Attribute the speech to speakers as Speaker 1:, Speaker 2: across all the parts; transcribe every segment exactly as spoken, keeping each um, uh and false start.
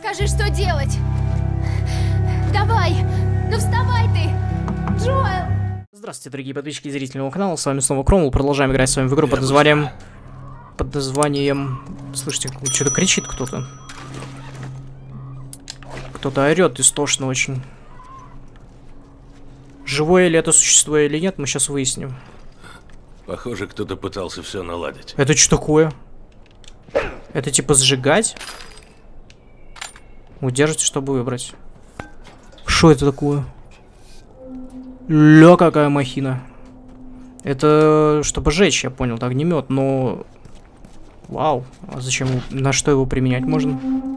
Speaker 1: Скажи, что делать. Давай, ну вставай ты, Джоэл.
Speaker 2: Здравствуйте, дорогие подписчики и зрители моего канала, с вами снова Кромвелл. Продолжаем играть с вами в игру под названием... Под названием... Слышите, что-то кричит кто-то. Кто-то орет истошно очень. Живое ли это существо или нет, мы сейчас выясним.
Speaker 3: Похоже, кто-то пытался все наладить.
Speaker 2: Это что такое? Это типа сжигать? Удержите, чтобы выбрать. Что это такое? Ля, какая махина. Это чтобы сжечь, я понял, это огнемет, но... Вау, а зачем его... На что его применять можно?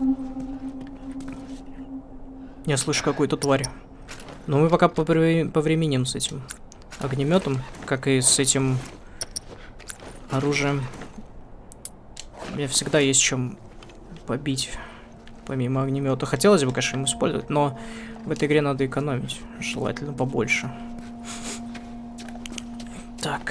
Speaker 2: Я слышу какую-то тварь. Но мы пока повременим с этим огнеметом, как и с этим оружием. У меня всегда есть чем побить, помимо огнемета. Хотелось бы, конечно, им использовать, но в этой игре надо экономить, желательно побольше. Так.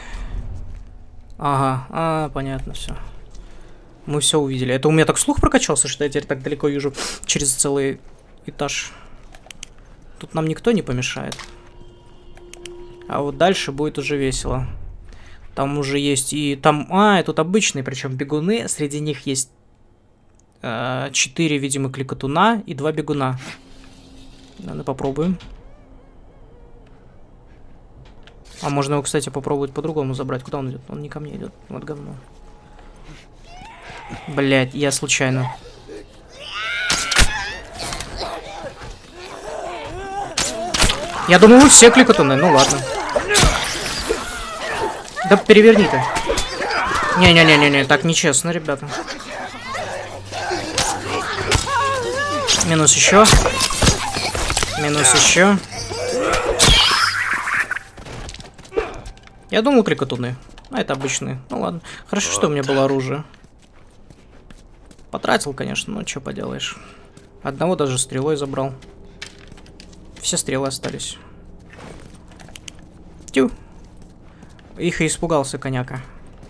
Speaker 2: Ага, а, понятно, все. Мы все увидели. Это у меня так слух прокачался, что я теперь так далеко вижу через целый этаж. Тут нам никто не помешает. А вот дальше будет уже весело. Там уже есть и... там, а, тут обычные, причем бегуны. Среди них есть э, четыре, видимо, кликотуна и два бегуна. Ладно, попробуем. А можно его, кстати, попробовать по-другому забрать. Куда он идет? Он не ко мне идет. Вот говно. Блять, я случайно. Я думаю, вы все кликотуны. Ну ладно. Да переверни ты. Не-не-не-не-не, так нечестно, ребята. Минус еще. Минус еще. Я думал, крикотуны. А это обычные. Ну ладно. Хорошо, что у меня было оружие. Потратил, конечно, но что поделаешь. Одного даже стрелой забрал. Все стрелы остались. Тю. Их и испугался, коняка.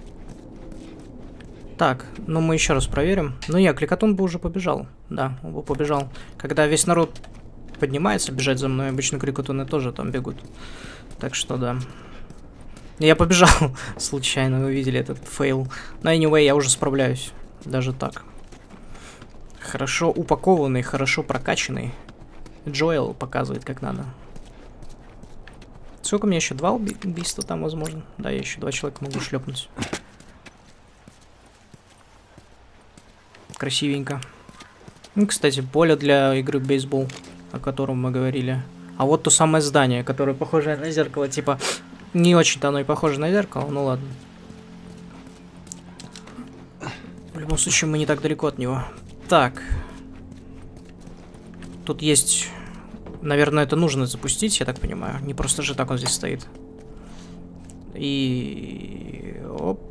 Speaker 2: Так, ну мы еще раз проверим. Ну я, кликотун бы уже побежал. Да, он бы побежал. Когда весь народ поднимается бежать за мной, обычно кликотуны тоже там бегут. Так что да. Я побежал случайно, вы видели этот фейл. Но anyway, я уже справляюсь. Даже так. Хорошо упакованный, хорошо прокачанный. Джоэл показывает, как надо. Сколько у меня еще? Два уби убийства там, возможно? Да, я еще два человека могу шлепнуть. Красивенько. Ну, кстати, поле для игры в бейсбол, о котором мы говорили. А вот то самое здание, которое похоже на зеркало, типа... Не очень-то оно и похоже на зеркало, ну ладно. В любом случае, мы не так далеко от него. Так. Тут есть... Наверное, это нужно запустить, я так понимаю. Не просто же так он здесь стоит. И... Оп.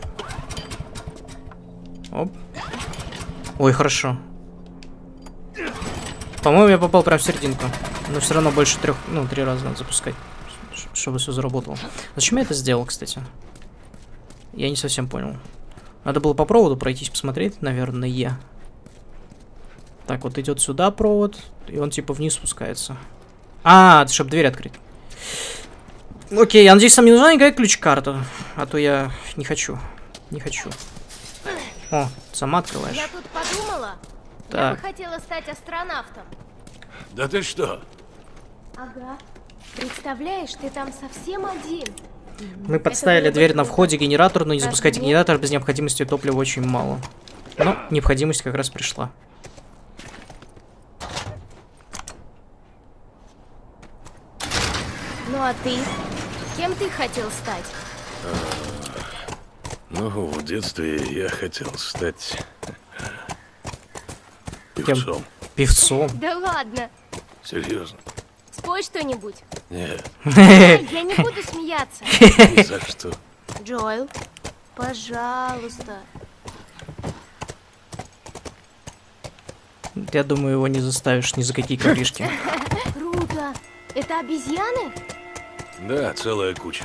Speaker 2: Оп. Ой, хорошо. По-моему, я попал прям в серединку. Но все равно больше трех... Ну, три раза надо запускать, чтобы все заработало. Зачем я это сделал, кстати? Я не совсем понял. Надо было по проводу пройтись, посмотреть, наверное. Так, вот идет сюда провод, и он типа вниз спускается. А, это чтобы дверь открыть. Окей, я надеюсь, там не нужна никакая ключ-карта. А то я не хочу. Не хочу. О, сама открываешь.
Speaker 1: Я тут подумала.
Speaker 2: Так.
Speaker 1: Я бы хотела стать астронавтом.
Speaker 3: Да ты что?
Speaker 1: Ага. Представляешь, ты там совсем один.
Speaker 2: Мы подставили дверь на входе генератор, но не запускайте генератор без необходимости топлива очень мало. Но необходимость как раз пришла.
Speaker 1: Ну а ты? Кем ты хотел стать?
Speaker 3: А, ну, в детстве я хотел стать певцом.
Speaker 2: Певцом?
Speaker 1: Да ладно.
Speaker 3: Серьезно?
Speaker 1: Спой что-нибудь.
Speaker 3: Нет.
Speaker 1: Эй, я не буду смеяться.
Speaker 3: Ни за что.
Speaker 1: Джоэл, пожалуйста.
Speaker 2: Я думаю, его не заставишь ни за какие ковришки.
Speaker 1: Круто. Это обезьяны?
Speaker 3: Да, целая куча.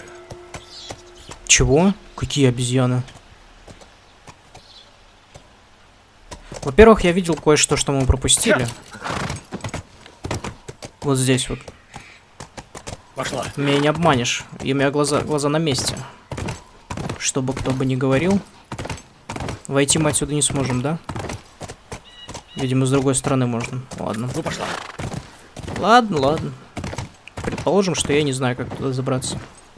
Speaker 2: Чего? Какие обезьяны? Во-первых, я видел кое-что, что мы пропустили. Вот здесь вот.
Speaker 4: Пошла.
Speaker 2: Меня не обманешь. И у меня глаза, глаза на месте. Что бы кто бы ни говорил. Войти мы отсюда не сможем, да? Видимо, с другой стороны можно. Ладно.
Speaker 4: Ну, пошла.
Speaker 2: Ладно, ладно. Предположим, что я не знаю, как туда забраться.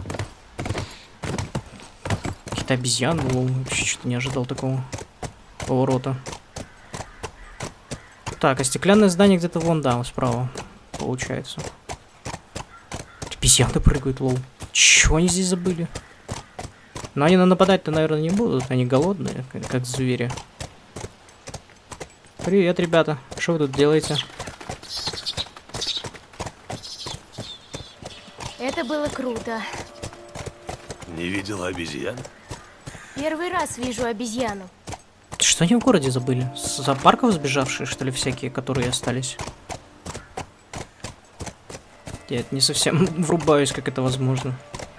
Speaker 2: Какие-то обезьяны. Лол, вообще что-то не ожидал такого поворота. Так, а стеклянное здание где-то вон, да, справа. Получается. Обезьяны прыгают, лол. Чего они здесь забыли? Но они нападать-то, наверное, не будут. Они голодные, как, как звери. Привет, ребята. Что вы тут делаете?
Speaker 1: Это было круто.
Speaker 3: Не видела обезьян?
Speaker 1: Первый раз вижу обезьяну.
Speaker 2: Что они в городе забыли? С зоопарков сбежавшие, что ли, всякие, которые остались? Я это не совсем врубаюсь, как это возможно.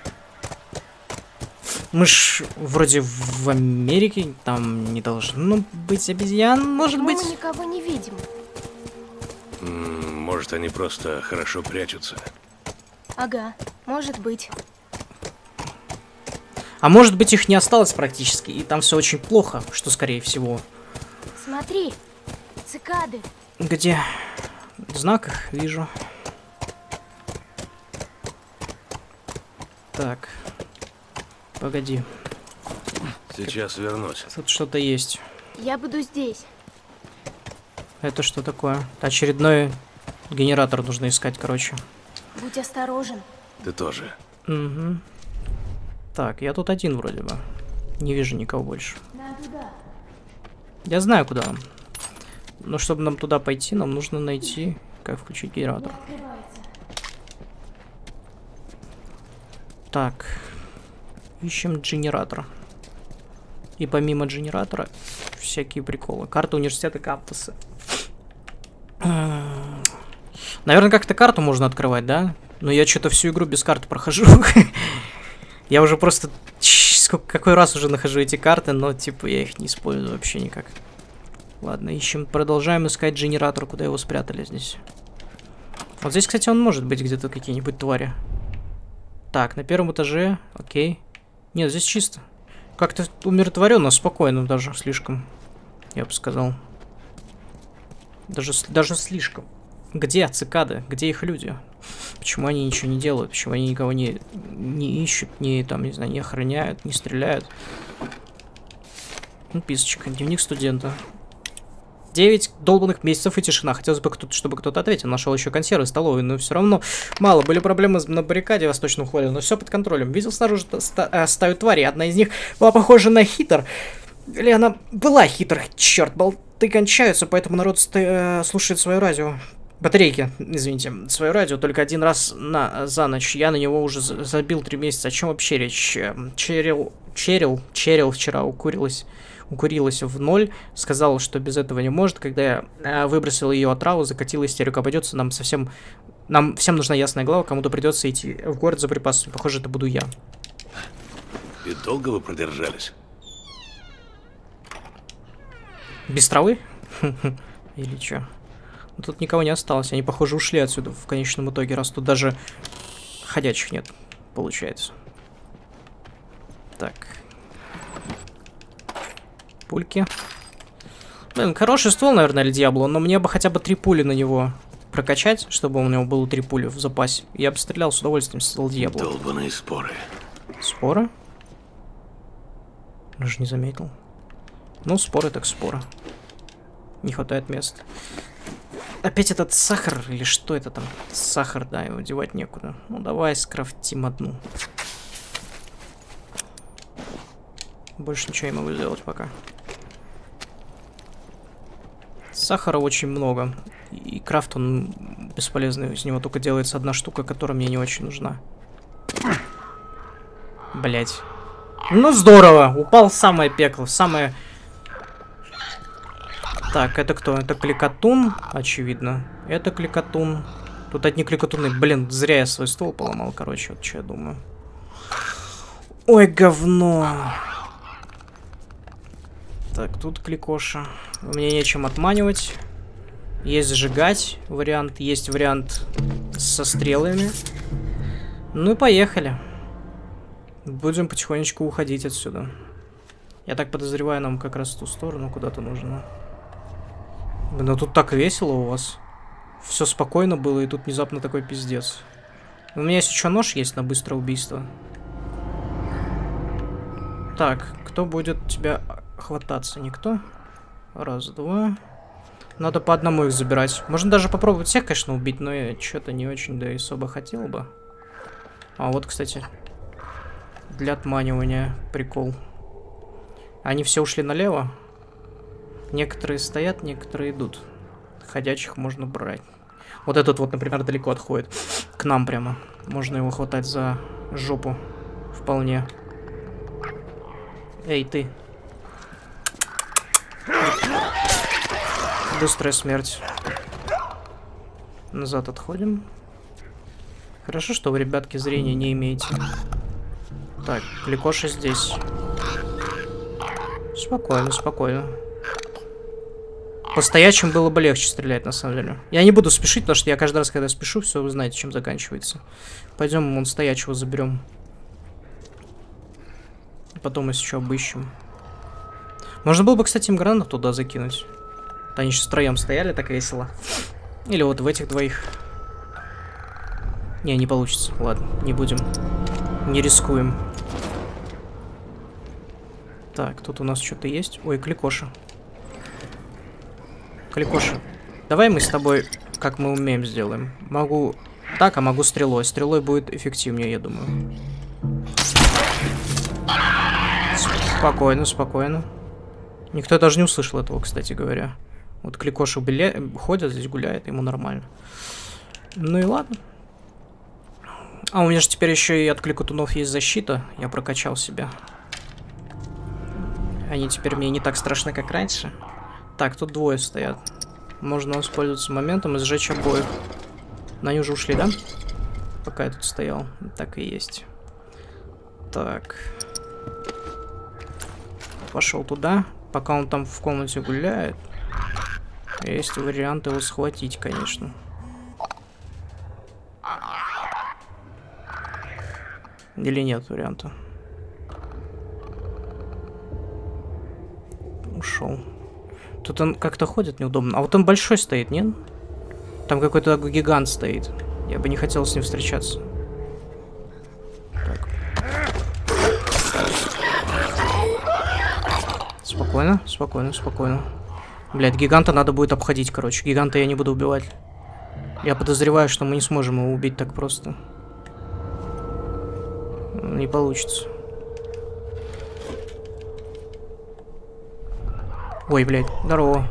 Speaker 2: Мы ж вроде в Америке, там не должно быть обезьян, может
Speaker 1: Почему
Speaker 2: быть?
Speaker 1: мы никого не видим?
Speaker 3: М, Может, они просто хорошо прячутся.
Speaker 1: Ага, может быть.
Speaker 2: А может быть, их не осталось практически, и там все очень плохо, что скорее всего.
Speaker 1: Смотри, цикады.
Speaker 2: Где? В знаках вижу. Так. Погоди.
Speaker 3: Сейчас вернусь.
Speaker 2: Тут что-то есть.
Speaker 1: Я буду здесь.
Speaker 2: Это что такое? Очередной генератор нужно искать, короче.
Speaker 1: Будь осторожен.
Speaker 3: Ты тоже.
Speaker 2: Угу. Так, я тут один вроде бы. Не вижу никого больше.
Speaker 1: Нам туда.
Speaker 2: Я знаю, куда нам. Но чтобы нам туда пойти, нам нужно найти, как включить генератор. Так. Ищем генератор. И помимо генератора, всякие приколы. Карта университета кампуса. Наверное, как-то карту можно открывать, да? Но я что-то всю игру без карты прохожу. Я уже просто... Сколько, какой раз уже нахожу эти карты, но, типа, я их не использую вообще никак. Ладно, ищем. Продолжаем искать генератор, куда его спрятали здесь. Вот здесь, кстати, он может быть где-то какие-нибудь твари. Так, на первом этаже. Окей. Нет, здесь чисто. Как-то умиротворенно, спокойно даже, слишком. Я бы сказал. Даже, даже слишком. Где цикады? Где их люди? Почему они ничего не делают? Почему они никого не, не ищут, не, там, не знаю, не охраняют, не стреляют? Ну, писочка. Дневник студента. Девять долбанных месяцев и тишина. Хотелось бы, кто чтобы кто-то ответил. Нашел еще консервы, столовые, но все равно мало. Были проблемы на баррикаде в восточном холле, но все под контролем. Видел снаружи стаю тварей. Одна из них была похожа на хитр. Или она была хитр. Черт, болты кончаются, поэтому народ э, слушает свое радио. Батарейки, извините, свое радио только один раз на, за ночь. Я на него уже забил три месяца. О чем вообще речь? Черил, Черил, Черил вчера укурилась, укурилась в ноль. Сказала, что без этого не может. Когда я выбросил ее отраву, закатила истерику. Обойдется нам совсем... Нам всем нужна ясная голова. Кому-то придется идти в город за припасами. Похоже, это буду я.
Speaker 3: И долго вы продержались?
Speaker 2: Без травы? Или что? Тут никого не осталось. Они, похоже, ушли отсюда в конечном итоге, раз тут даже ходячих нет, получается. Так. Пульки. Блин, хороший ствол, наверное, Эль Диабло, но мне бы хотя бы три пули на него прокачать, чтобы у него было три пули в запасе. Я бы стрелял с удовольствием с Эль Диабло.
Speaker 3: Долбаные споры.
Speaker 2: Споры? Даже не заметил. Ну, споры так споры. Не хватает места. Опять этот сахар, или что это там? Сахар, да, его девать некуда. Ну, давай скрафтим одну. Больше ничего не могу сделать пока. Сахара очень много. И крафт, он бесполезный. Из него только делается одна штука, которая мне не очень нужна. Блять. Ну, здорово! Упал в самое пекло, в самое... Так, это кто? Это кликатун, очевидно. Это кликатун. Тут одни кликатуны. Блин, зря я свой ствол поломал, короче, вот что я думаю. Ой, говно. Так, тут кликоша. Мне нечем отманивать. Есть сжигать вариант. Есть вариант со стрелами. Ну и поехали. Будем потихонечку уходить отсюда. Я так подозреваю, нам как раз в ту сторону куда-то нужно. Но тут так весело у вас. Все спокойно было, и тут внезапно такой пиздец. У меня есть еще нож есть на быстрое убийство. Так, кто будет тебя хвататься? Никто? Раз, два. Надо по одному их забирать. Можно даже попробовать всех, конечно, убить, но я что-то не очень, да и особо хотел бы. А вот, кстати, для отманивания прикол. Они все ушли налево. Некоторые стоят, некоторые идут. Ходячих можно брать. Вот этот вот, например, далеко отходит. К нам прямо. Можно его хватать за жопу. Вполне. Эй, ты. Быстрая смерть. Назад отходим. Хорошо, что вы, ребятки, зрения не имеете. Так, кликоша здесь. Спокойно, спокойно. По стоячим было бы легче стрелять, на самом деле. Я не буду спешить, потому что я каждый раз, когда спешу, все, вы знаете, чем заканчивается. Пойдем вон стоячего заберем. Потом если что обыщем. Можно было бы, кстати, им гранат туда закинуть. Они сейчас втроем стояли, так весело. Или вот в этих двоих. Не, не получится. Ладно, не будем. Не рискуем. Так, тут у нас что-то есть. Ой, кликоша. Кликоша. Давай мы с тобой, как мы умеем, сделаем. Могу так, а могу стрелой. Стрелой будет эффективнее, я думаю. Спокойно, спокойно. Никто даже не услышал этого, кстати говоря. Вот кликоши биля... ходят здесь, гуляет, ему нормально. Ну и ладно. А у меня же теперь еще и от кликотунов есть защита. Я прокачал себя. Они теперь мне не так страшны, как раньше. Так, тут двое стоят. Можно воспользоваться моментом и сжечь обоих. Но они уже ушли, да? Пока я тут стоял. Так и есть. Так. Пошел туда. Пока он там в комнате гуляет. Есть вариант его схватить, конечно. Или нет варианта? Ушел. Тут он как-то ходит неудобно. А вот он большой стоит, нет? Там какой-то гигант стоит. Я бы не хотел с ним встречаться. Так. Спокойно, спокойно, спокойно. Блядь, гиганта надо будет обходить, короче. Гиганта я не буду убивать. Я подозреваю, что мы не сможем его убить так просто. Не получится. Ой, блядь, здорово.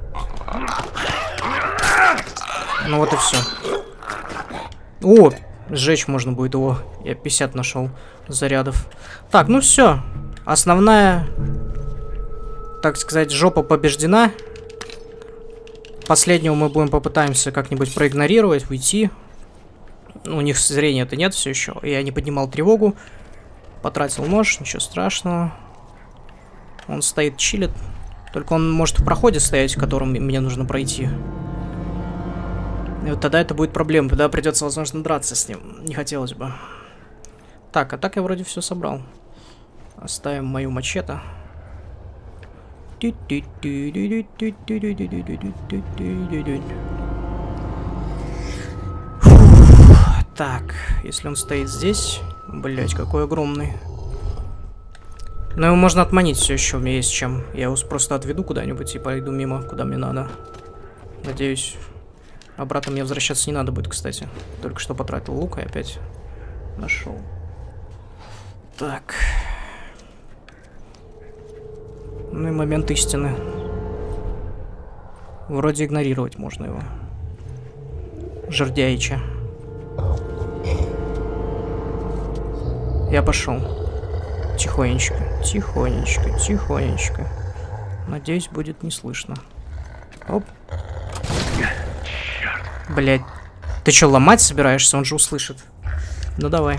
Speaker 2: Ну вот и все. О, сжечь можно будет его. Я пятьдесят нашел зарядов. Так, ну все. Основная, так сказать, жопа побеждена. Последнего мы будем попытаемся как-нибудь проигнорировать, уйти. У них зрения-то нет все еще. Я не поднимал тревогу. Потратил нож, ничего страшного. Он стоит, чилит. Только он может в проходе стоять, в котором мне нужно пройти. И вот тогда это будет проблема. Тогда придется, возможно, драться с ним. Не хотелось бы. Так, а так я вроде все собрал. Оставим мою мачете. Так, если он стоит здесь... Блять, какой огромный. Но его можно отманить все еще, у меня есть чем. Я его просто отведу куда-нибудь и пойду мимо, куда мне надо. Надеюсь, обратно мне возвращаться не надо будет, кстати. Только что потратил лук и опять нашел. Так. Ну и момент истины. Вроде игнорировать можно его. Жердяича. Я пошел. Тихонечко, тихонечко, тихонечко. Надеюсь, будет не слышно. Оп. Блять. Ты что, ломать собираешься? Он же услышит. Ну давай.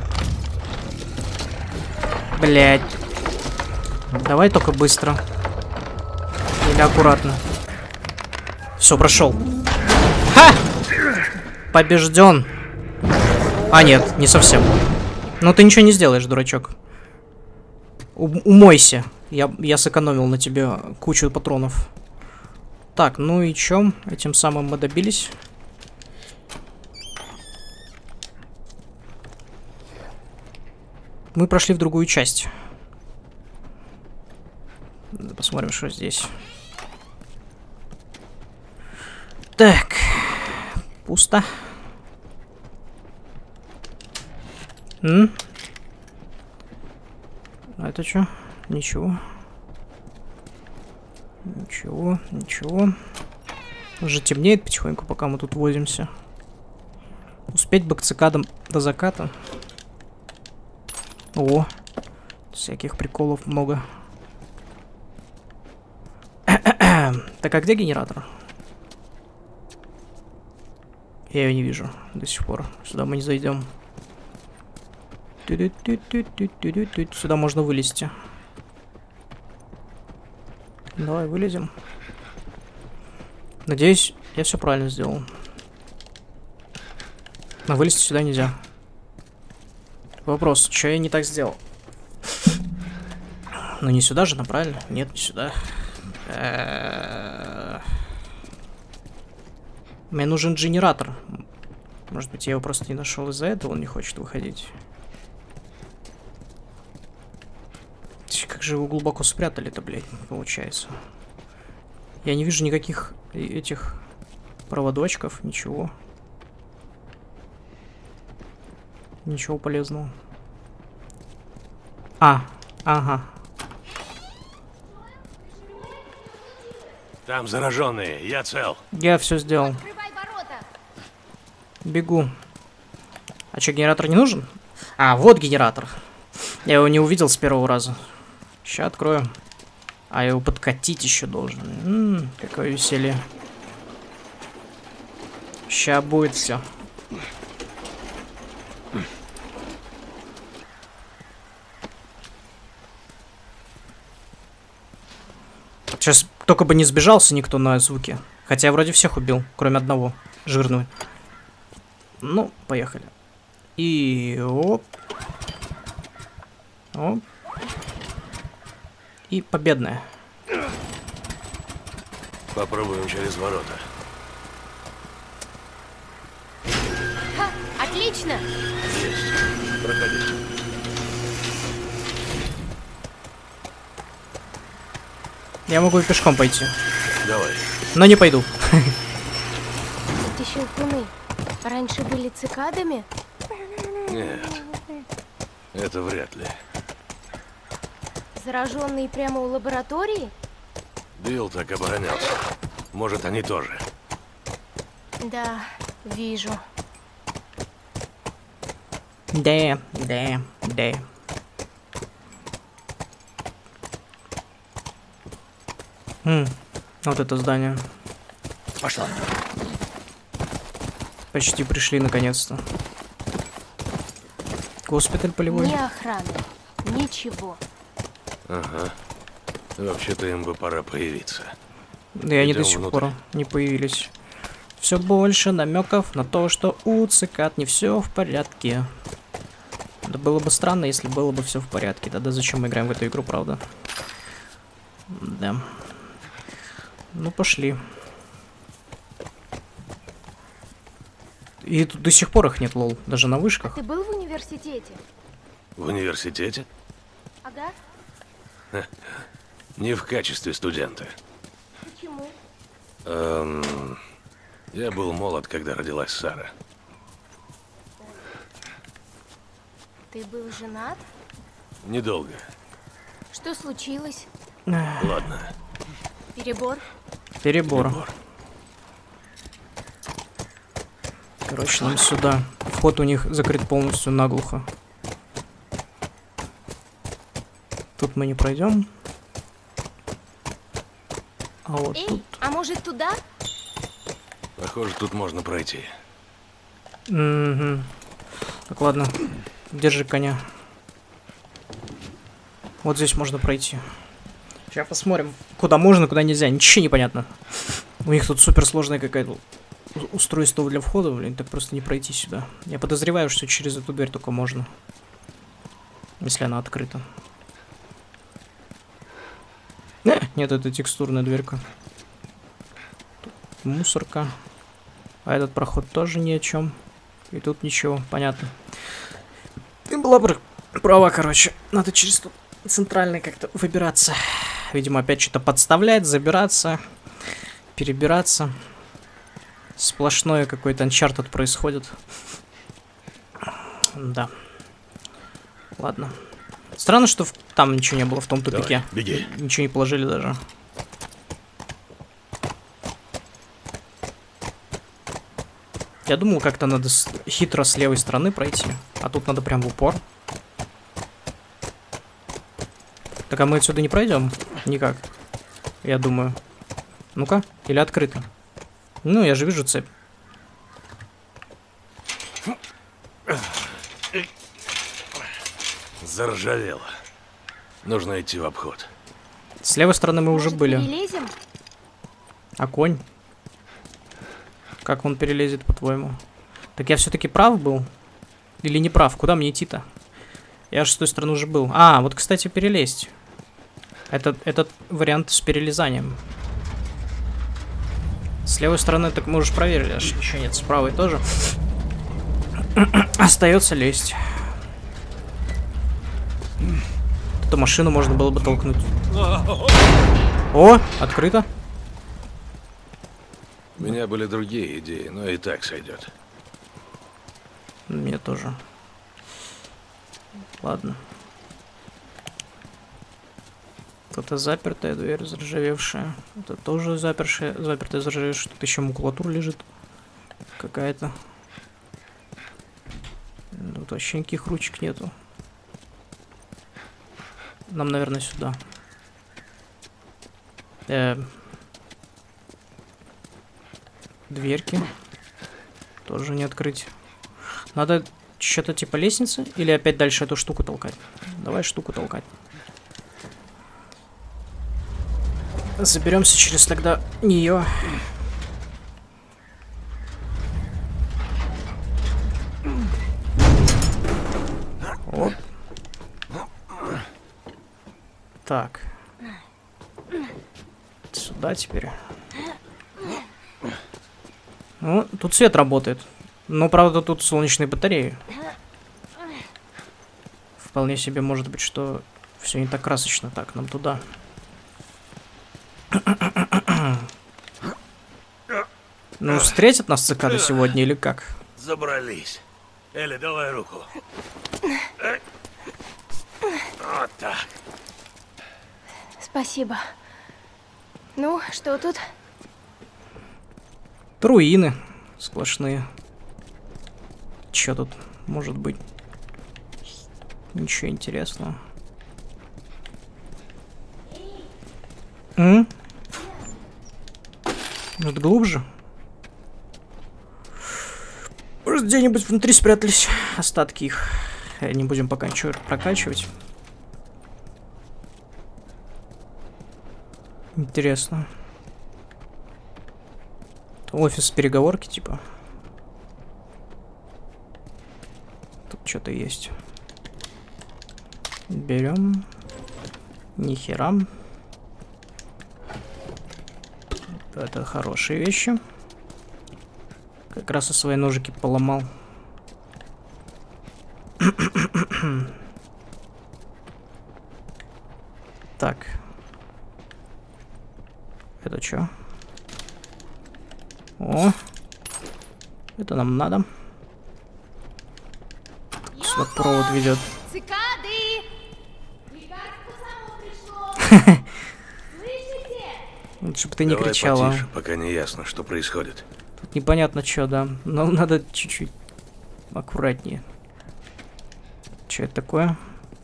Speaker 2: Блять. Давай только быстро. Или аккуратно. Все, прошел. Ха! Побежден. А, нет, не совсем. Но ты ничего не сделаешь, дурачок. У умойся. Я, я сэкономил на тебе кучу патронов. Так, ну и чё? Этим самым мы добились. Мы прошли в другую часть. Посмотрим, что здесь. Так. Пусто. М? А это что? Ничего. Ничего, ничего. Уже темнеет потихоньку, пока мы тут возимся. Успеть бы к цикадам до заката. О, всяких приколов много. Так, а где генератор? Я ее не вижу до сих пор. Сюда мы не зайдем. Сюда можно вылезти. Давай вылезем. Надеюсь, я все правильно сделал. Но вылезти сюда нельзя. Вопрос, что я не так сделал? Ну не сюда же, но правильно? Нет, не сюда. Мне нужен генератор. Может быть, я его просто не нашел из-за этого, он не хочет выходить. Как же его глубоко спрятали-то, блядь, получается. Я не вижу никаких этих проводочков, ничего. Ничего полезного. А, ага.
Speaker 3: Там зараженные, я цел.
Speaker 2: Я все сделал.
Speaker 1: Открывай ворота.
Speaker 2: Бегу. А что, генератор не нужен? А, вот генератор. Я его не увидел с первого раза. Сейчас открою. А я его подкатить еще должен. М-м, какое веселье. Сейчас будет все. Сейчас только бы не сбежался никто на звуки. Хотя я вроде всех убил, кроме одного. Жирного. Ну, поехали. И оп. Оп. И победная.
Speaker 3: Попробуем через ворота.
Speaker 1: Ха, отлично.
Speaker 3: Есть. Проходи.
Speaker 2: Я могу и пешком пойти.
Speaker 3: Давай.
Speaker 2: Но не пойду.
Speaker 1: Эти щелкуны раньше были цикадами?
Speaker 3: Нет. Это вряд ли.
Speaker 1: Зараженные прямо у лаборатории?
Speaker 3: Билл так оборонялся. Может, они тоже.
Speaker 1: Да, вижу.
Speaker 2: Да, да, да. Хм, вот это здание.
Speaker 4: Пошла.
Speaker 2: Почти пришли наконец-то. Госпиталь полевой.
Speaker 1: Ни охраны, ничего.
Speaker 3: Ага. Вообще-то им бы пора появиться.
Speaker 2: Да и они до
Speaker 3: Идем
Speaker 2: сих
Speaker 3: внутрь.
Speaker 2: пор не появились. Все больше намеков на то, что у цикад не все в порядке. Да было бы странно, если было бы все в порядке. Тогда зачем мы играем в эту игру, правда? Да. Ну, пошли. И тут до сих пор их нет, лол. Даже на вышках.
Speaker 1: Ты был в университете?
Speaker 3: В университете?
Speaker 1: Ага.
Speaker 3: Не в качестве студента.
Speaker 1: Почему?
Speaker 3: Эм, я был молод, когда родилась Сара.
Speaker 1: Ты был женат?
Speaker 3: Недолго.
Speaker 1: Что случилось?
Speaker 3: Ладно.
Speaker 1: Перебор?
Speaker 2: Перебор.
Speaker 3: Перебор.
Speaker 2: Короче, нам сюда. Вход у них закрыт полностью наглухо. Тут мы не пройдем. А вот
Speaker 1: Эй,
Speaker 2: тут.
Speaker 1: а может туда?
Speaker 3: Похоже, тут можно пройти.
Speaker 2: Угу. Так, ладно. Держи коня. Вот здесь можно пройти. Сейчас посмотрим, куда можно, куда нельзя. Ничего не понятно. У них тут суперсложная какая-то устройство для входа, блин, так просто не пройти сюда. Я подозреваю, что через эту дверь только можно. Если она открыта. Э, нет, это текстурная дверка. Тут мусорка. А этот проход тоже ни о чем. И тут ничего, понятно. Ты была пр права, короче. Надо через тут центральный как-то выбираться. Видимо, опять что-то подставлять, забираться, перебираться. Сплошное какой-то Uncharted происходит. Да. Ладно. Странно, что в... там ничего не было в том тупике.
Speaker 3: Давай, беги.
Speaker 2: Ничего не положили даже. Я думал, как-то надо с... хитро с левой стороны пройти. А тут надо прям в упор. Так, а мы отсюда не пройдем? Никак. Я думаю. Ну-ка, или открыто? Ну, я же вижу цепь.
Speaker 3: Заржавело. Нужно идти в обход.
Speaker 2: С левой стороны мы уже
Speaker 1: Может,
Speaker 2: были.
Speaker 1: перелезем?
Speaker 2: А конь? Как он перелезет, по-твоему? Так я все-таки прав был? Или не прав? Куда мне идти-то? Я же с той стороны уже был. А, вот, кстати, перелезть. Это, этот вариант с перелезанием. С левой стороны, так мы уже проверили. Аж еще нет, с правой тоже. Остается лезть. Эту машину можно было бы толкнуть. О, открыто.
Speaker 3: У меня были другие идеи, но и так сойдет.
Speaker 2: Мне тоже. Ладно. Это запертая дверь, заржавевшая. Это тоже запершая, запертая, заржавевшая. Тут еще макулатура лежит. Какая-то. Тут вообще никаких ручек нету. Нам, наверное, сюда. Э -э Дверки. Тоже не открыть. Надо что-то типа лестницы? Или опять дальше эту штуку толкать? Давай штуку толкать. Заберемся через тогда нее. Оп. Так. Сюда теперь. Ну, тут свет работает. Но, правда, тут солнечные батареи. Вполне себе может быть, что все не так красочно. Так, нам туда. Ну, встретят нас цикады сегодня или как?
Speaker 3: Забрались. Элли, давай руку. Вот так.
Speaker 1: Спасибо. Ну, что тут?
Speaker 2: Руины сплошные. Чё тут может быть? Ничего интересного. М? Может, глубже? Может, где-нибудь внутри спрятались остатки их. Не будем пока ничего прокачивать. Интересно. Офис переговорки, типа. Тут что-то есть. Берем. Нихера. Это хорошие вещи. Как раз и свои ножики поломал. Так. Это что? О. Это нам надо. Сюда провод ведет.
Speaker 1: Цикады! Лекарство само пришло! Слышите?
Speaker 2: Лучше бы ты не
Speaker 3: Давай
Speaker 2: кричала.
Speaker 3: потише, пока не ясно, что происходит.
Speaker 2: Тут непонятно что, да. Но надо чуть-чуть аккуратнее. Что это такое?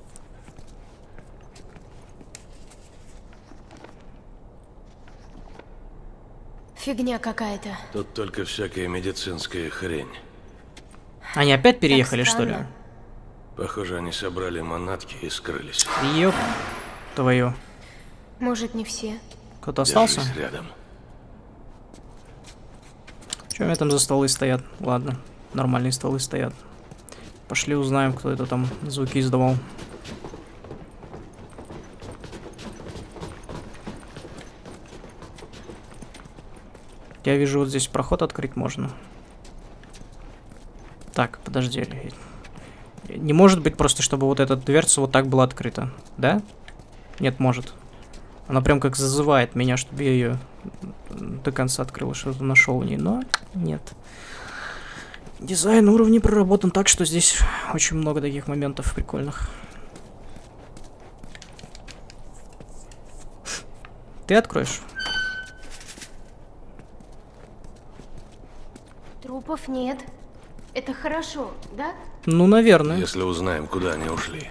Speaker 1: Фигня какая-то.
Speaker 3: Тут только всякая медицинская хрень.
Speaker 2: Они опять переехали, что ли?
Speaker 1: странно.
Speaker 3: Похоже, они собрали манатки и скрылись.
Speaker 2: Ёп твою.
Speaker 1: Может, не все.
Speaker 2: Кто-то остался?
Speaker 3: Держись рядом.
Speaker 2: Че у меня там за столы стоят? Ладно, нормальные столы стоят. Пошли узнаем, кто это там звуки издавал. Я вижу, вот здесь проход открыть можно. Так, подожди. Не может быть просто, чтобы вот эта дверца вот так была открыта, да? Нет, может. Она прям как зазывает меня, чтобы я ее до конца открыл, что-то нашел в ней, но нет. Дизайн уровней проработан так, что здесь очень много таких моментов прикольных. Ты откроешь?
Speaker 1: Трупов нет. Это хорошо, да?
Speaker 2: Ну, наверное.
Speaker 3: Если узнаем, куда они ушли.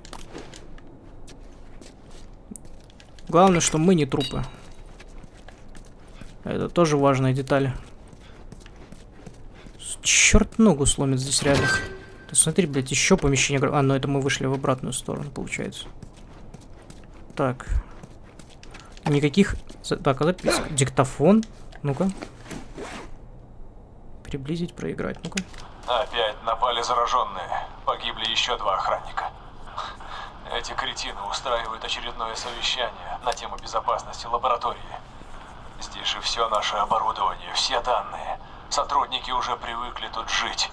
Speaker 2: Главное, что мы не трупы. Это тоже важная деталь. Черт ногу сломит здесь реально. Ты смотри, блядь, еще помещение. А, ну это мы вышли в обратную сторону, получается. Так. Никаких... Так, а записка. Диктофон. Ну-ка. Приблизить, проиграть. Ну-ка.
Speaker 5: Опять напали зараженные. Погибли еще два охранника. Эти кретины устраивают очередное совещание на тему безопасности лаборатории. Здесь же все наше оборудование, все данные. Сотрудники уже привыкли тут жить.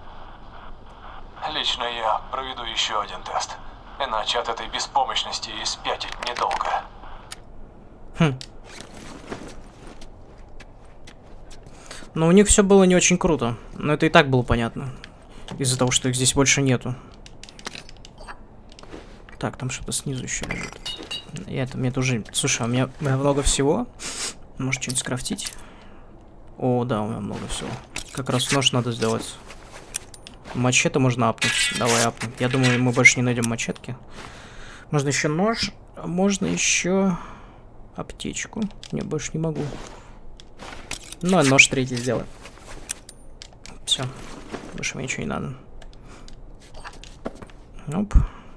Speaker 5: Лично я проведу еще один тест. Иначе от этой беспомощности и спятить недолго.
Speaker 2: Хм. Но у них все было не очень круто. Но это и так было понятно. Из-за того, что их здесь больше нету. Так, там что-то снизу еще лежит. И это мне тоже... Слушай, у меня, у меня много всего. Может, что-нибудь скрафтить? О, да, у меня много всего. Как раз нож надо сделать. Мачете можно апнуть. Давай апнем. Я думаю, мы больше не найдем мачетки. Можно еще нож. А можно еще аптечку. Не, больше не могу. Ну, а нож третий сделаем. Все. Больше мне ничего не надо. Оп.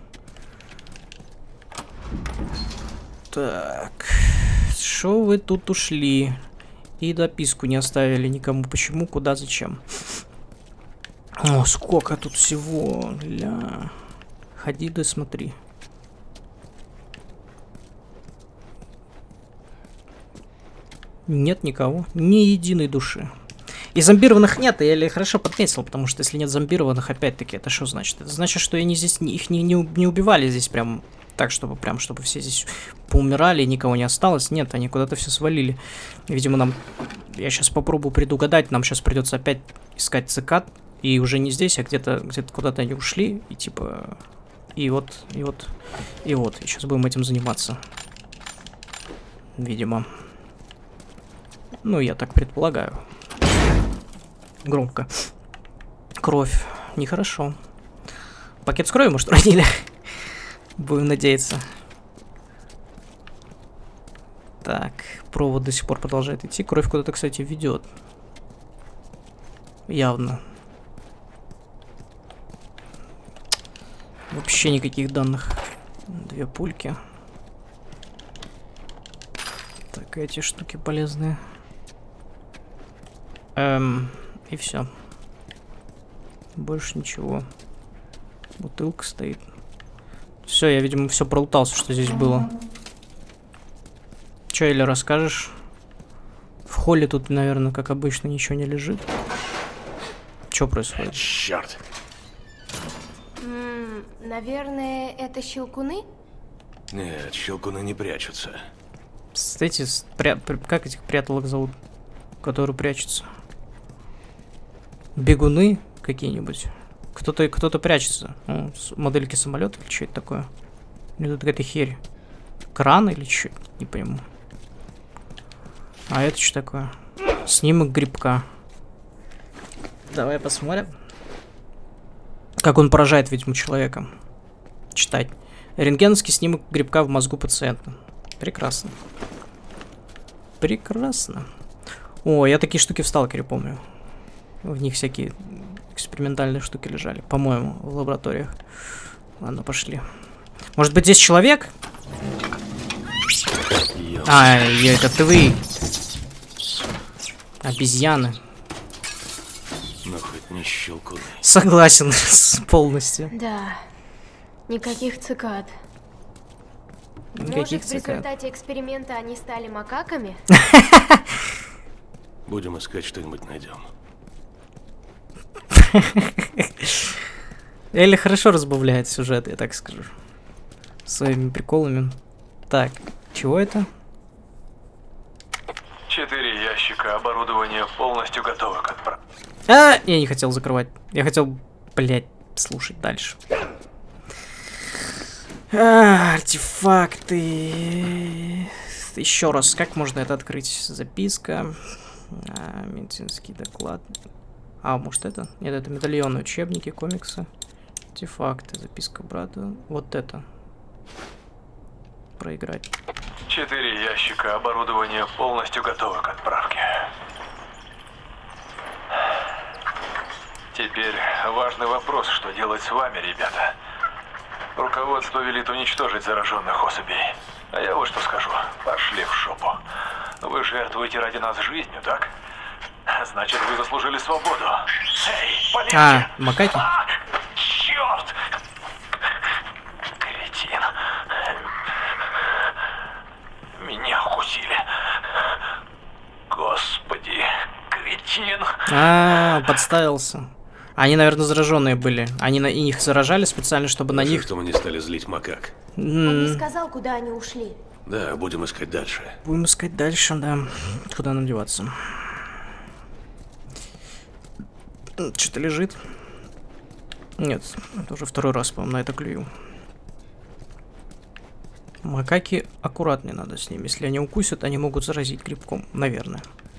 Speaker 2: Так. Шо вы тут ушли? И дописку не оставили никому. Почему, куда, зачем? О, сколько тут всего. Ля. Ходи да смотри. Нет никого. Ни единой души. И зомбированных нет, я ли хорошо подметил, потому что если нет зомбированных, опять-таки, это что значит? Это значит, что они здесь, их не, не, не убивали здесь прям так, чтобы прям, чтобы все здесь поумирали, и никого не осталось. Нет, они куда-то все свалили. Видимо, нам... Я сейчас попробую предугадать, нам сейчас придется опять искать цикад, и уже не здесь, а где-то где-то куда-то они ушли, и типа... И вот, и вот, и вот. И сейчас будем этим заниматься. Видимо. Ну, я так предполагаю. Громко. Кровь. Нехорошо. Пакет с кровью, может, уронили? Будем надеяться. Так, провод до сих пор продолжает идти. Кровь куда-то, кстати, ведет. Явно. Вообще никаких данных. Две пульки. Так, эти штуки полезные. Эм, и все. Больше ничего. Бутылка стоит. Все, я, видимо, все пролутался, что здесь было. Че, или расскажешь? В холле тут, наверное, как обычно, ничего не лежит. Что происходит?
Speaker 3: Черт.
Speaker 1: М-м, наверное, это щелкуны?
Speaker 3: Нет, щелкуны не прячутся.
Speaker 2: Эти, спря... как этих пряталок зовут? Которые прячутся? Бегуны какие-нибудь? Кто-то кто-то прячется. Ну, модельки самолета или что это такое? Или тут какая-то херь? Кран или что? Не пойму. А это что такое? Снимок грибка. Давай посмотрим. Как он поражает, видимо, человека. Читать. Рентгеновский снимок грибка в мозгу пациента. Прекрасно. Прекрасно. О, я такие штуки в сталкере помню. В них всякие экспериментальные штуки лежали, по-моему, в лабораториях. Ладно, пошли. Может быть, здесь человек? А, это ты вы. Обезьяны.
Speaker 3: Ну, хоть не щелкуны.
Speaker 2: Согласен полностью.
Speaker 1: Да. Никаких цикад.
Speaker 2: Никаких
Speaker 1: Может, в
Speaker 2: цикад.
Speaker 1: результате эксперимента они стали макаками?
Speaker 3: Будем искать, что-нибудь найдем.
Speaker 2: Элли хорошо разбавляет сюжет, я так скажу. Своими приколами. Так, чего это?
Speaker 5: Четыре ящика, оборудование полностью готово к отправке.
Speaker 2: А, я не хотел закрывать. Я хотел, блядь, слушать дальше. А, артефакты. Еще раз, как можно это открыть? Записка. А, медицинский доклад. А, может это? Нет, это медальоны, учебники, комиксы. Артефакты, записка брата. Вот это. Проиграть.
Speaker 5: Четыре ящика, оборудование полностью готово к отправке. Теперь важный вопрос, что делать с вами, ребята. Руководство велит уничтожить зараженных особей. А я вот что скажу. Пошли в шопу. Вы жертвуете ради нас жизнью, так? Значит, вы заслужили свободу. Эй, полегче!
Speaker 2: А, макаки?
Speaker 5: А, черт! Кретин. Меня укусили. Господи, кретин.
Speaker 2: А, подставился. Они, наверное, зараженные были. Они на их заражали специально, чтобы на
Speaker 3: Хорошо,
Speaker 2: них...
Speaker 3: что мы не стали злить макак.
Speaker 1: Он не сказал, куда они ушли.
Speaker 3: Да, будем искать дальше.
Speaker 2: Будем искать дальше, да. Куда нам деваться? Что-то лежит. Нет, это уже второй раз, по-моему, на это клюю. Макаки аккуратнее надо с ними. Если они укусят, они могут заразить грибком, наверное.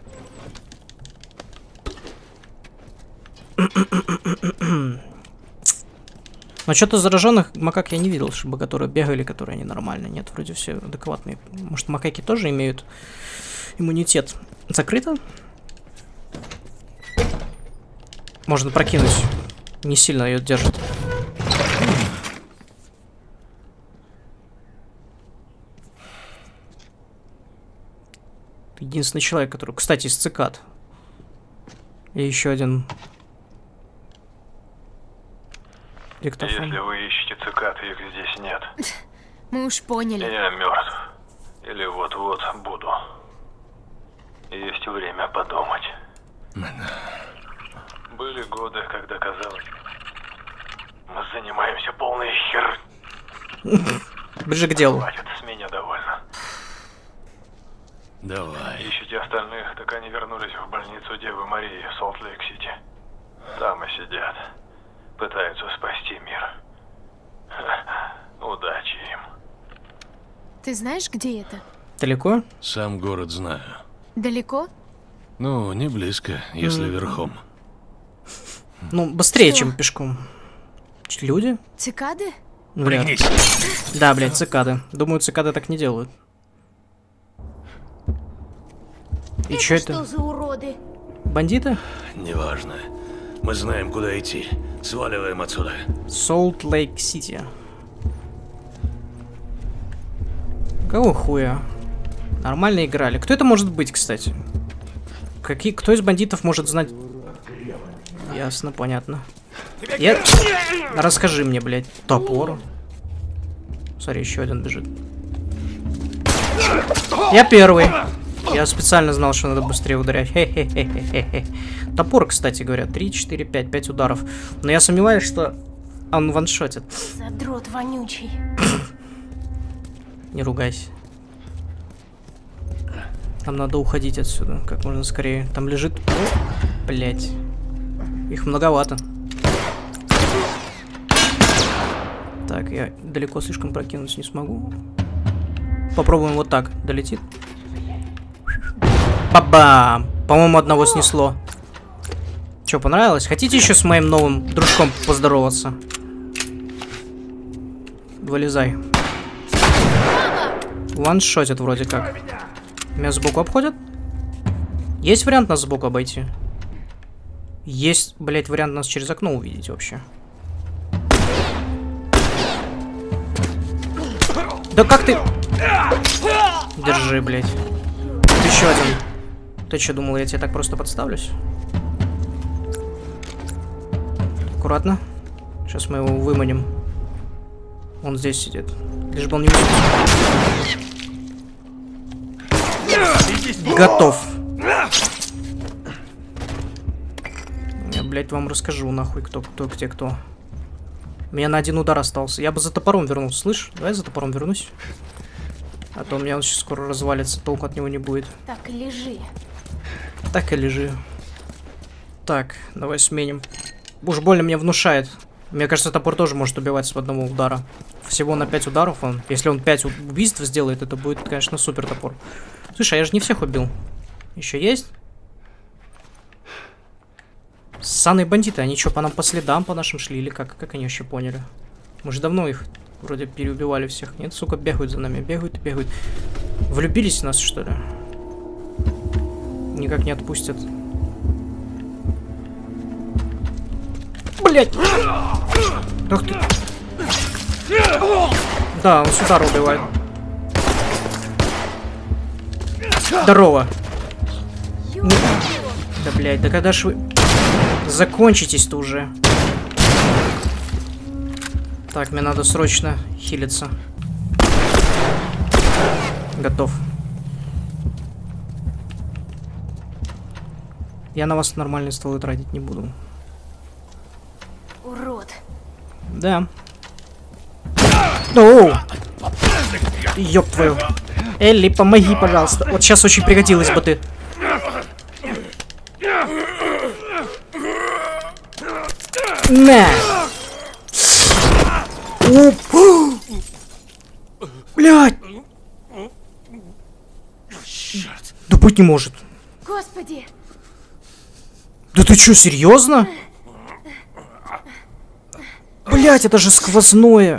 Speaker 2: Но что-то зараженных макак я не видел, чтобы которые бегали, которые они нормальные. Нет, вроде все адекватные. Может, макаки тоже имеют иммунитет? Закрыто? Можно прокинуть. Не сильно ее держит. Единственный человек, который... Кстати, из цикад. И еще один... Диктофон.
Speaker 5: Если вы ищете цикад, их здесь нет.
Speaker 1: Мы уж поняли.
Speaker 5: Я мертв. Или вот-вот буду. Есть время подумать. Были годы, когда казалось, мы занимаемся полной хер...
Speaker 2: Ближе к делу.
Speaker 5: Хватит, с меня довольно.
Speaker 3: Давай.
Speaker 5: Ищите остальных, так они вернулись в больницу Девы Марии в Солт-Лейк-Сити. Там и сидят. Пытаются спасти мир. Удачи им.
Speaker 1: Ты знаешь, где это?
Speaker 2: Далеко?
Speaker 3: Сам город знаю.
Speaker 1: Далеко?
Speaker 3: Ну, не близко, если
Speaker 2: Mm.
Speaker 3: верхом.
Speaker 2: Ну, быстрее,
Speaker 1: Что?
Speaker 2: чем пешком. Ч- Люди?
Speaker 1: Цикады?
Speaker 2: Вряд ли. Да, блядь, цикады. Думаю, цикады так не делают. И
Speaker 1: это
Speaker 2: чё
Speaker 1: что
Speaker 2: это?
Speaker 1: за уроды?
Speaker 2: Бандиты?
Speaker 3: Неважно. Мы знаем, куда идти. Сваливаем отсюда.
Speaker 2: Солт-Лейк-Сити. Какого хуя? Нормально играли. Кто это может быть, кстати? Какие... Кто из бандитов может знать? Ясно, понятно. Я... Расскажи мне, блядь. Топор. Смотри, еще один бежит. Я первый. Я специально знал, что надо быстрее ударять. Хе-хе-хе-хе-хе. Топор, кстати говоря, три, четыре, пять, пять ударов. Но я сомневаюсь, что он ваншотит.
Speaker 1: Задрот вонючий.
Speaker 2: Не ругайся. Нам надо уходить отсюда как можно скорее. Там лежит... Блять. Их многовато. Так, я далеко слишком прокинуть не смогу. Попробуем вот так. Долетит. Ба-бам! По-моему, одного снесло. Че, понравилось? Хотите еще с моим новым дружком поздороваться? Вылезай. Ваншотит вроде как. Меня сбоку обходят? Есть вариант нас сбоку обойти? Есть, блять, вариант нас через окно увидеть вообще. Да как ты... Держи, блядь. Вот еще один. Ты что, думал, я тебе так просто подставлюсь? Аккуратно. Сейчас мы его выманим. Он здесь сидит. Лишь бы он не высунулся. Готов. Я, блядь, вам расскажу, нахуй, кто, кто, где, кто. У меня на один удар остался. Я бы за топором вернулся, слышь? Давай за топором вернусь. А то у меня он сейчас скоро развалится, толку от него не будет.
Speaker 1: Так и лежи.
Speaker 2: Так и лежи. Так, давай сменим. Уж больно мне внушает. Мне кажется, топор тоже может убивать с одного удара. Всего на пять ударов он. Если он пять убийств сделает, это будет, конечно, супер топор. Слушай, а я же не всех убил. Еще есть? Ссаные бандиты, они что, по нам по следам по нашим шли? Или как? Как они вообще поняли? Мы же давно их вроде переубивали всех. Нет, сука, бегают за нами. Бегают и бегают. Влюбились в нас, что ли? Никак не отпустят. Блять! Ах ты! Да, он с удара убивает. Здорово! Ну, да, блять, да когда ж вы... Закончитесь-то уже. Так, мне надо срочно хилиться. Готов. Я на вас нормальные стволы тратить не буду.
Speaker 1: Урод.
Speaker 2: Да. Оу! Ёб твою. Элли, помоги, пожалуйста. Вот сейчас очень пригодилась бы ты. На! Оп! Блядь! Да быть не может.
Speaker 1: Господи!
Speaker 2: Да ты чё, серьезно? Блять, это же сквозное.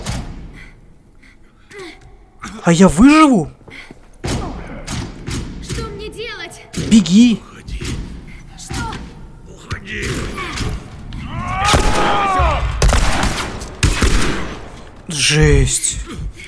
Speaker 2: А я выживу?
Speaker 1: Что мне делать?
Speaker 2: Беги.
Speaker 1: Что?
Speaker 3: Уходи.
Speaker 2: Жесть.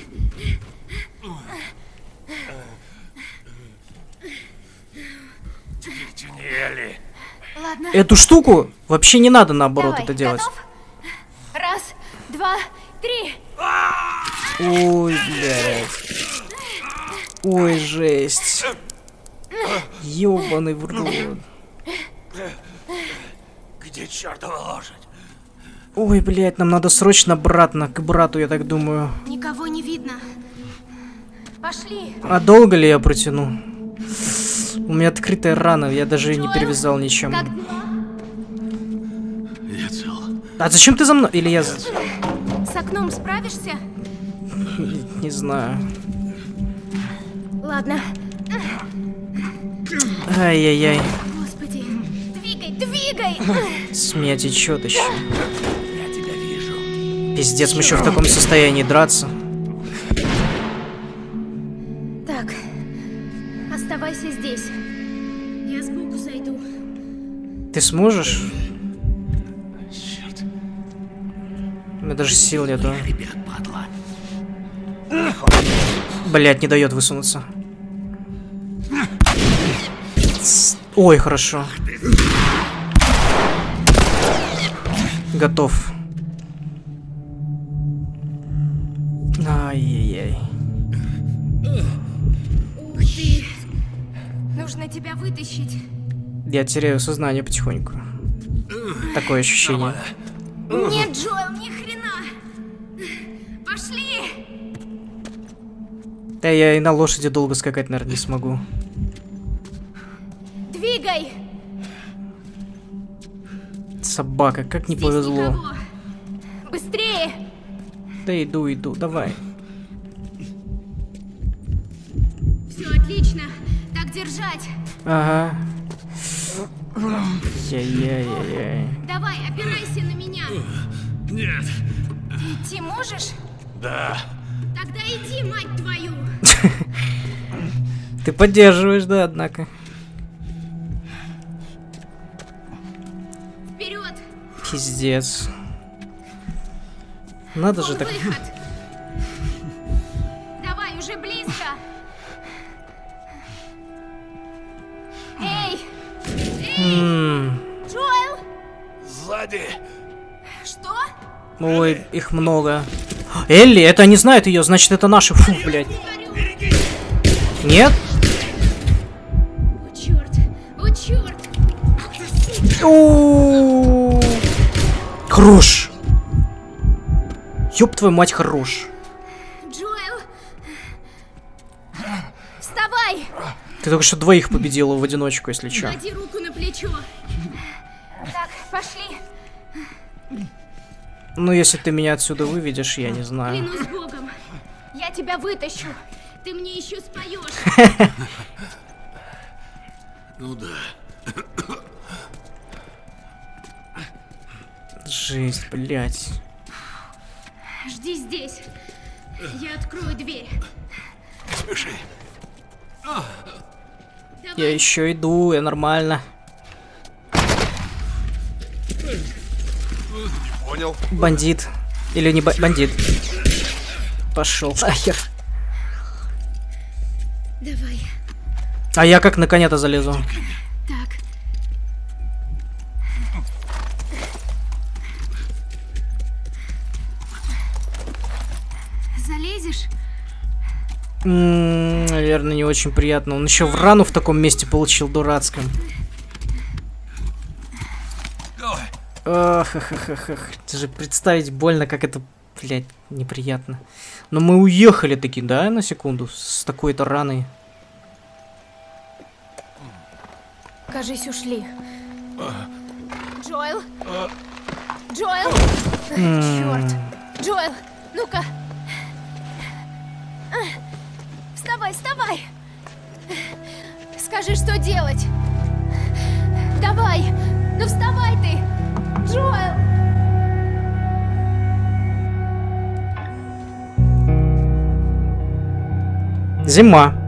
Speaker 3: Тяни.
Speaker 1: Ладно.
Speaker 2: Эту штуку вообще не надо наоборот
Speaker 1: Давай,
Speaker 2: это делать.
Speaker 1: готов? Раз, два, три.
Speaker 2: Ой, блядь. Ой, жесть. Ёбаный в рот.
Speaker 3: Где чертова лошадь?
Speaker 2: Ой, блядь, нам надо срочно обратно к брату, я так думаю.
Speaker 1: Никого не видно. Пошли.
Speaker 2: А долго ли я протяну? У меня открытая рана, я даже не перевязал ничем.
Speaker 1: Как дела?
Speaker 3: Я цел.
Speaker 2: А зачем ты за мной? Или я...
Speaker 1: С окном справишься?
Speaker 2: Не, не знаю.
Speaker 1: Ладно.
Speaker 2: Ай-яй-яй.
Speaker 1: Господи. Двигай, двигай!
Speaker 2: С меня течет еще.
Speaker 3: Я тебя вижу.
Speaker 2: Пиздец, мы еще в таком состоянии драться.
Speaker 1: Так. Оставайся здесь. Я сбоку зайду.
Speaker 2: Ты сможешь?
Speaker 3: Черт.
Speaker 2: У меня даже сил нету.
Speaker 3: Ребят, падла.
Speaker 2: Блять, не дает высунуться. Ой, хорошо. Готов. Ай-яй-яй.
Speaker 1: Ух ты. Нужно тебя вытащить.
Speaker 2: Я теряю сознание потихоньку. Такое ощущение.
Speaker 1: Нет, Джоэл, ни хрена. Пошли.
Speaker 2: Да я и на лошади долго скакать, наверное, не смогу.
Speaker 1: Двигай.
Speaker 2: Собака, как не
Speaker 1: Здесь
Speaker 2: повезло.
Speaker 1: никого. Быстрее.
Speaker 2: Да иду, иду, давай.
Speaker 1: Все отлично. Так держать.
Speaker 2: Ага. Яй-яй-яй-яй.
Speaker 1: Давай, опирайся на меня.
Speaker 3: Нет.
Speaker 1: Ты идти можешь?
Speaker 3: Да.
Speaker 1: Тогда иди, мать твою.
Speaker 2: Ты поддерживаешь, да, однако.
Speaker 1: Вперед.
Speaker 2: Пиздец. Надо же
Speaker 1: Вон
Speaker 2: так.
Speaker 1: выход. Давай, уже близко.
Speaker 3: сзади.
Speaker 1: Что?
Speaker 2: Ой, их много. Элли, это они знают ее, значит это наши. Фу, блядь. Нет?
Speaker 1: О, черт! О, черт!
Speaker 2: О, хорош. Ёб твою мать, хорош.
Speaker 1: Джоэл! Вставай!
Speaker 2: Ты только что двоих победила в одиночку, если чё.
Speaker 1: Клади руку на плечо. Так, пошли.
Speaker 2: Ну, если ты меня отсюда выведешь, я не знаю.
Speaker 1: Клянусь Богом. Я тебя вытащу. Ты мне еще споешь.
Speaker 3: Ну да.
Speaker 2: Жесть, блядь.
Speaker 1: Жди здесь. Я открою дверь.
Speaker 3: Спеши.
Speaker 2: Я еще иду, я нормально.
Speaker 3: Понял.
Speaker 2: Бандит. Или не ба бандит. Пошел нахер.
Speaker 1: Давай.
Speaker 2: А я как на коня-то залезу?
Speaker 1: Так. Залезешь?
Speaker 2: М-м, наверное, не очень приятно. Он еще в рану в таком месте получил дурацком. Ах, ах, ах, ах, ах. Даже представить больно, как это, блядь, неприятно. Но мы уехали таки, да, на секунду, с такой-то раной.
Speaker 1: Кажись, ушли. Джоэл? Джоэл? Черт! Джоэл, ну-ка! Вставай, вставай! Скажи, что делать? Давай! Ну вставай ты! Джоэл!
Speaker 2: Зима.